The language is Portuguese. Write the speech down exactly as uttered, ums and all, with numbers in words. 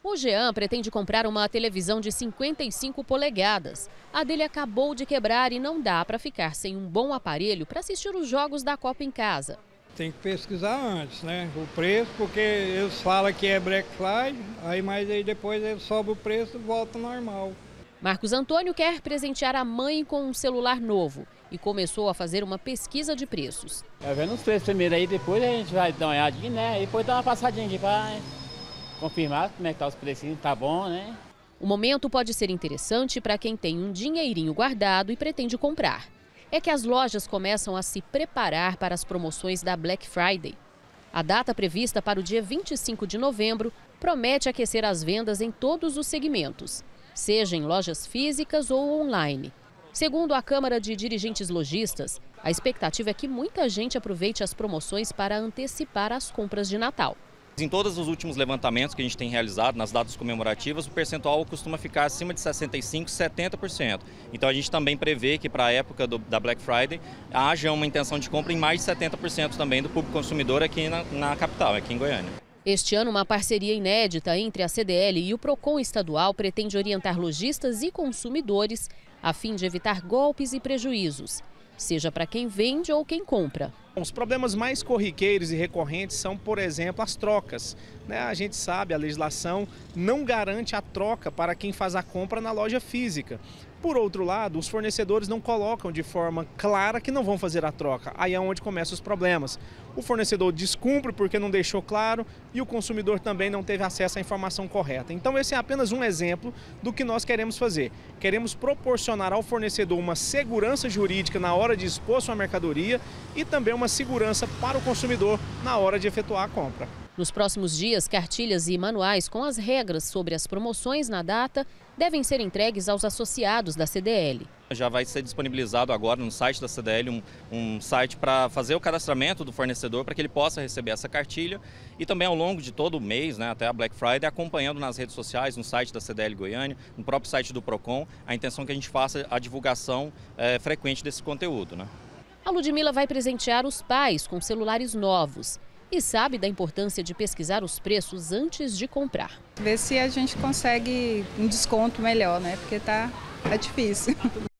O Jean pretende comprar uma televisão de cinquenta e cinco polegadas. A dele acabou de quebrar e não dá para ficar sem um bom aparelho para assistir os jogos da Copa em casa. Tem que pesquisar antes, né? O preço, porque eles falam que é Black Friday, aí, mas aí depois eles sobem o preço e volta ao normal. Marcos Antônio quer presentear a mãe com um celular novo e começou a fazer uma pesquisa de preços. É vendo os preços primeiro aí, depois a gente vai dar uma olhadinha, né? E depois dar uma passadinha aqui para confirmar como é que tá os preços, tá bom, né? O momento pode ser interessante para quem tem um dinheirinho guardado e pretende comprar. É que as lojas começam a se preparar para as promoções da Black Friday. A data prevista para o dia vinte e cinco de novembro promete aquecer as vendas em todos os segmentos, seja em lojas físicas ou online. Segundo a Câmara de Dirigentes Lojistas, a expectativa é que muita gente aproveite as promoções para antecipar as compras de Natal. Em todos os últimos levantamentos que a gente tem realizado nas datas comemorativas, o percentual costuma ficar acima de sessenta e cinco por cento, setenta por cento. Então a gente também prevê que para a época do, da Black Friday haja uma intenção de compra em mais de setenta por cento também do público consumidor aqui na, na capital, aqui em Goiânia. Este ano, uma parceria inédita entre a C D L e o Procon estadual pretende orientar lojistas e consumidores a fim de evitar golpes e prejuízos, seja para quem vende ou quem compra. Os problemas mais corriqueiros e recorrentes são, por exemplo, as trocas. A gente sabe, a legislação não garante a troca para quem faz a compra na loja física. Por outro lado, os fornecedores não colocam de forma clara que não vão fazer a troca. Aí é onde começam os problemas. O fornecedor descumpre porque não deixou claro e o consumidor também não teve acesso à informação correta. Então esse é apenas um exemplo do que nós queremos fazer. Queremos proporcionar ao fornecedor uma segurança jurídica na hora de expor sua mercadoria e também uma segurança para o consumidor na hora de efetuar a compra. Nos próximos dias, cartilhas e manuais com as regras sobre as promoções na data devem ser entregues aos associados da C D L. Já vai ser disponibilizado agora no site da C D L um, um site para fazer o cadastramento do fornecedor para que ele possa receber essa cartilha e também ao longo de todo o mês, né, até a Black Friday, acompanhando nas redes sociais, no site da C D L Goiânia, no próprio site do Procon, a intenção é que a gente faça a divulgação é, frequente desse conteúdo, né? A Ludmila vai presentear os pais com celulares novos e sabe da importância de pesquisar os preços antes de comprar. Ver se a gente consegue um desconto melhor, né? Porque tá, tá difícil.